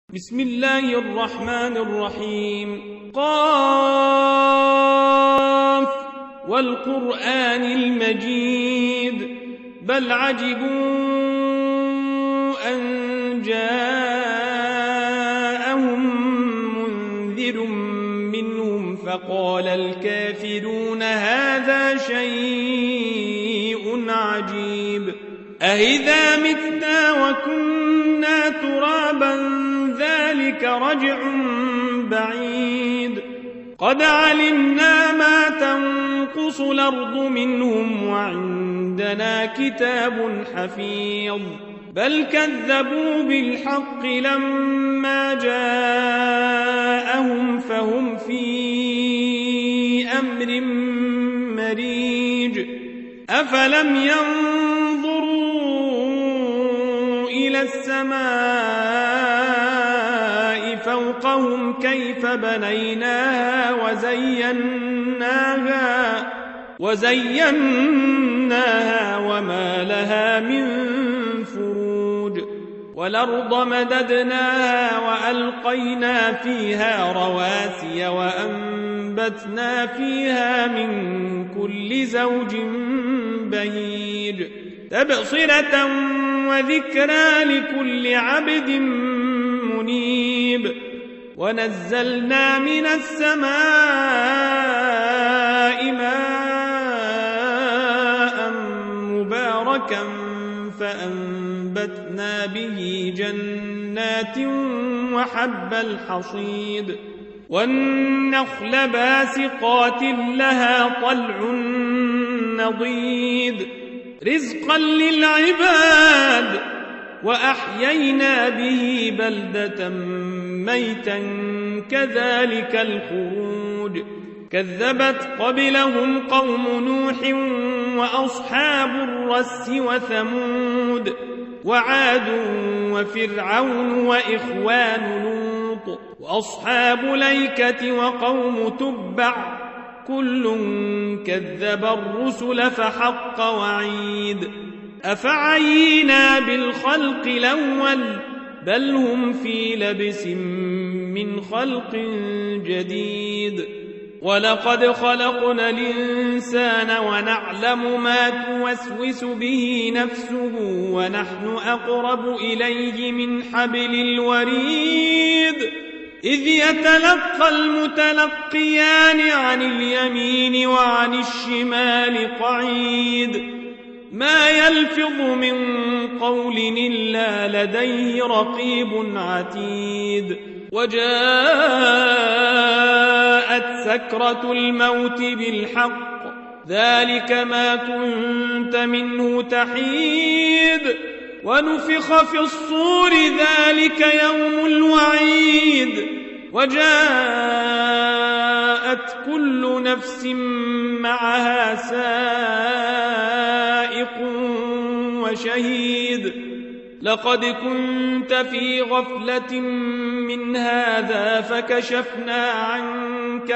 بسم الله الرحمن الرحيم. قاف والقرآن المجيد بل عجبوا أن جاءهم منذر منهم فقال الكافرون هذا شيء عجيب أإذا متنا وكنا ترابا ذلك رجع بعيد قد علمنا ما تنقص الأرض منهم وعندنا كتاب حفيظ بل كذبوا بالحق لما جاءهم فهم في أمر مريج أفلم ينظروا إلى السماء فوقهم كيف بنيناها وزيناها وما لها من فروج والأرض مددناها وألقينا فيها رواسي وأنبتنا فيها من كل زوج بهيج تبصرة وذكرى لكل عبد منيب ونزلنا من السماء ماء مباركا فأنبتنا به جنات وحب الحصيد والنخل باسقات لها طلع نضيد رزقا للعباد وأحيينا به بلدة ميتا كذلك الخروج كذبت قبلهم قوم نوح وأصحاب الرس وثمود وعاد وفرعون وإخوان لوط وأصحاب الأيكة وقوم تبع كل كذب الرسل فحق وعيد أفعينا بالخلق الأول بل هم في لبس من خلق جديد ولقد خلقنا الإنسان ونعلم ما توسوس به نفسه ونحن أقرب إليه من حبل الوريد إذ يتلقى المتلقيان عن اليمين وعن الشمال قعيد ما يلفظ من قول إلا لديه رقيب عتيد وجاءت سكرة الموت بالحق ذلك ما كنت منه تحيد ونفخ في الصور ذلك يوم الوعيد وجاءت كل نفس معها سائق وشهيد لقد كنت في غفلة من هذا فكشفنا عنك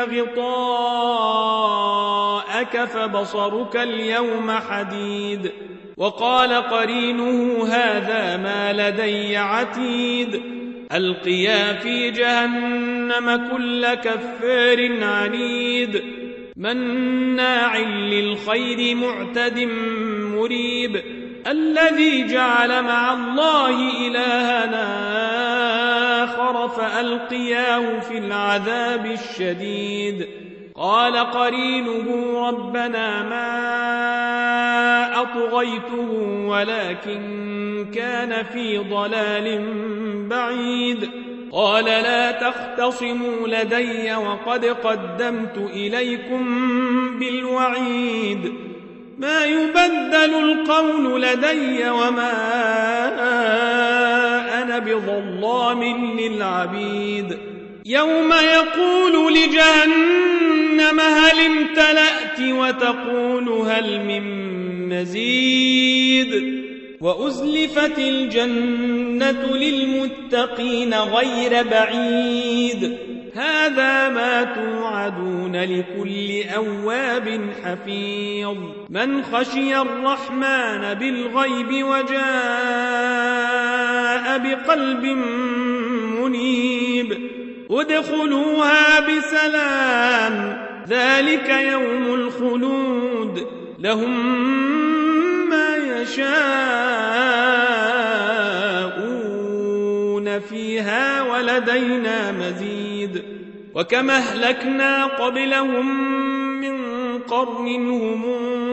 غطاءك فبصرك اليوم حديد وقال قرينه هذا ما لدي عتيد ألقيا في جهنم كل كفار عنيد مناع للخير معتد مريب الذي جعل مع الله إلهنا آخر فألقياه في العذاب الشديد قال قرينه ربنا ما أطغيته ولكن كان في ضلال بعيد قال لا تختصموا لدي وقد قدمت إليكم بالوعيد ما يبدل القول لدي وما أنا بظلام للعبيد يوم يقول لجهنم هل امتلأت وتقول هل من مزيد وأزلفت الجنة للمتقين غير بعيد هذا ما توعدون لكل أواب حفيظ من خشي الرحمن بالغيب وجاء بقلب منيب ادخلوها بسلام ذلك يوم الخلود لهم ما يشاءون فيها ولدينا مزيد وكما أهلكنا قبلهم من قرن هم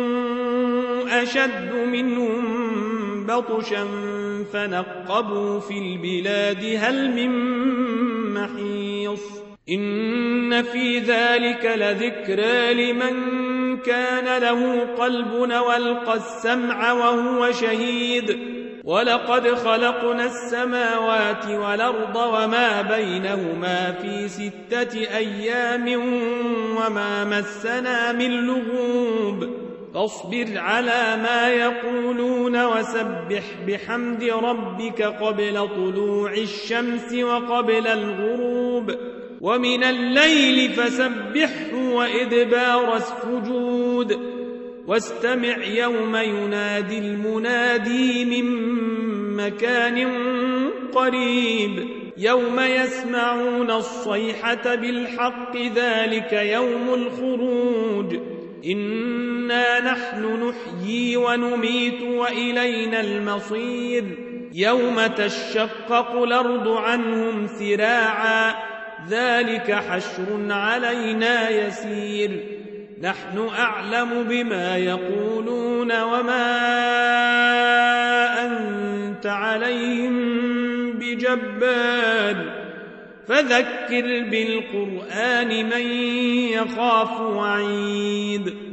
أشد منهم بطشا فنقبوا في البلاد هل من محيص إن في ذلك لذكرى لمن كان له قلب والقى السمع وهو شهيد ولقد خلقنا السماوات والأرض وما بينهما في 6 أيام وما مسنا من لغوب فاصبر على ما يقولون وسبح بحمد ربك قبل طلوع الشمس وقبل الغروب ومن الليل فسبحه وإدبار السجود واستمع يوم ينادي المنادي من مكان قريب يوم يسمعون الصيحة بالحق ذلك يوم الخروج إنا نحن نحيي ونميت وإلينا المصير يوم تشقق الأرض عنهم سراعا ذلك حشر علينا يسير نحن أعلم بما يقولون وما أنت عليهم بجبار فذكر بالقرآن من يخاف وعيد